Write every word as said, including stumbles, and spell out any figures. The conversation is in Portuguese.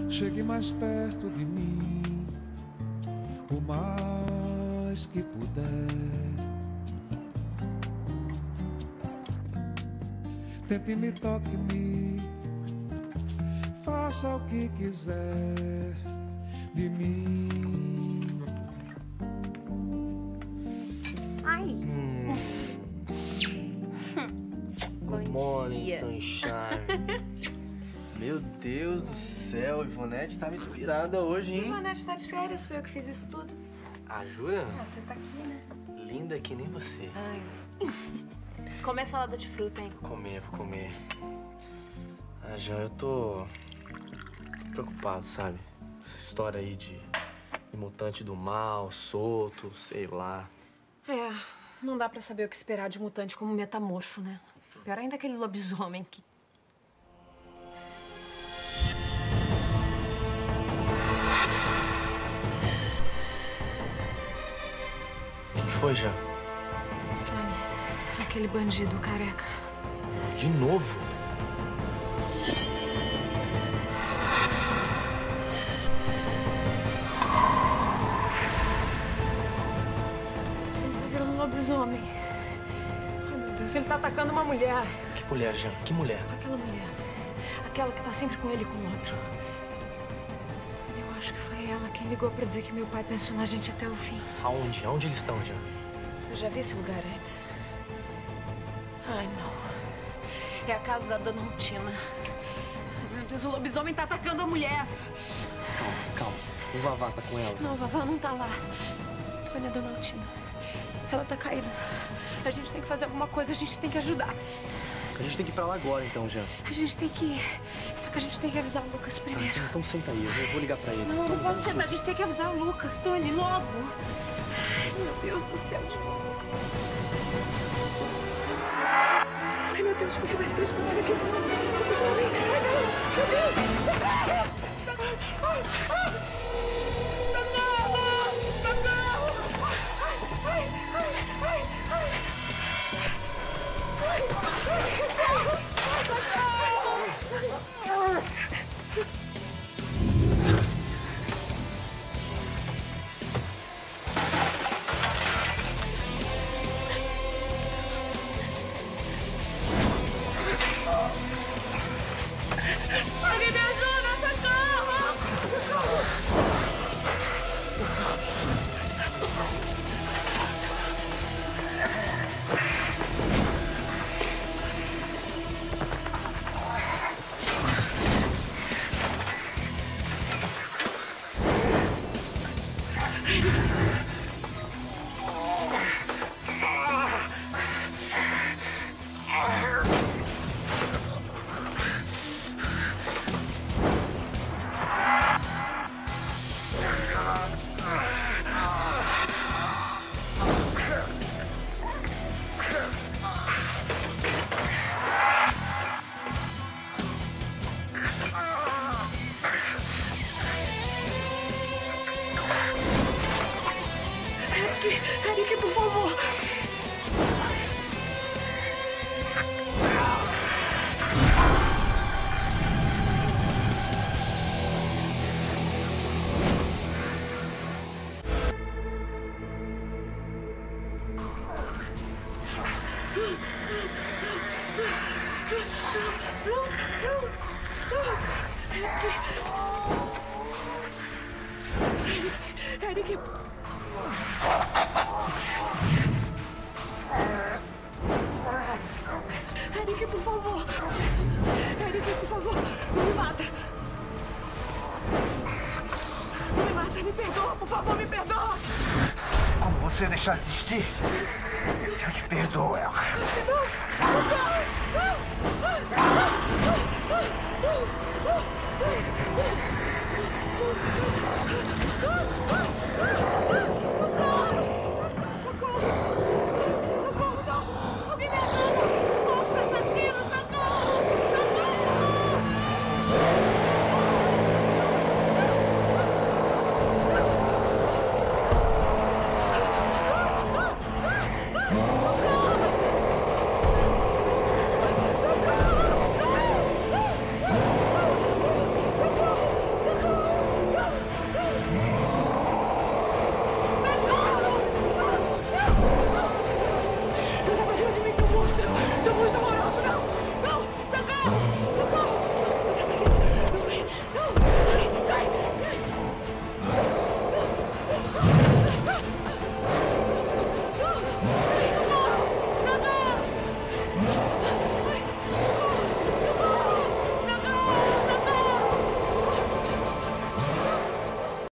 Chegue mais perto de mim, o mais que puder. Tente me, toque-me, faça o que quiser de mim. Ai. Hum. Good morning, sunshine. Meu Deus do céu, Ivonete tava inspirada hoje, hein? Ivonete tá de férias, foi eu que fiz isso tudo. Ah, jura? Ah, você tá aqui, né? Linda que nem você. Ai. Come a salada de fruta, hein? Vou comer, vou comer. Ah, Jean, eu tô... tô preocupado, sabe? Essa história aí de... de mutante do mal, solto, sei lá. É, não dá pra saber o que esperar de mutante como metamorfo, né? Pior ainda aquele lobisomem que... O que foi, Jean? Tony, aquele bandido careca. De novo? Ele tá virando um lobisomem. Ai, meu Deus, ele tá atacando uma mulher. Que mulher, Jean? Que mulher? Aquela mulher. Aquela que tá sempre com ele e com o outro. Eu acho que foi ela quem ligou pra dizer que meu pai pensou na gente até o fim. Aonde? Aonde eles estão, Jean? Eu já vi esse lugar antes. Ai, não. É a casa da Dona Rutina. Ai, meu Deus, o lobisomem tá atacando a mulher. Calma, calma. O Vavá tá com ela. Não, o Vavá não tá lá. Tônia, Dona Rutina. Ela tá caída. A gente tem que fazer alguma coisa, a gente tem que ajudar. A gente tem que ir pra lá agora, então, Jean. A gente tem que ir. Só que a gente tem que avisar o Lucas primeiro. Ah, então, então senta aí, eu vou ligar pra ele. Não, não posso sentar. A gente tem que avisar o Lucas, Tony, logo. Ai, meu Deus do céu, de novo. Ai, meu Deus, você vai se transformar aqui no lobisomem. Ai, não, meu Deus. Ai, ai. Alguém me ajuda, socorro! Eric, por favor. Eric. Eric. Eric, por favor. Eric, por favor. Não me mata. Não me mata, me perdoa, por favor, me perdoa. Como você deixar de existir, eu te perdoo, Elra. Não, não, não.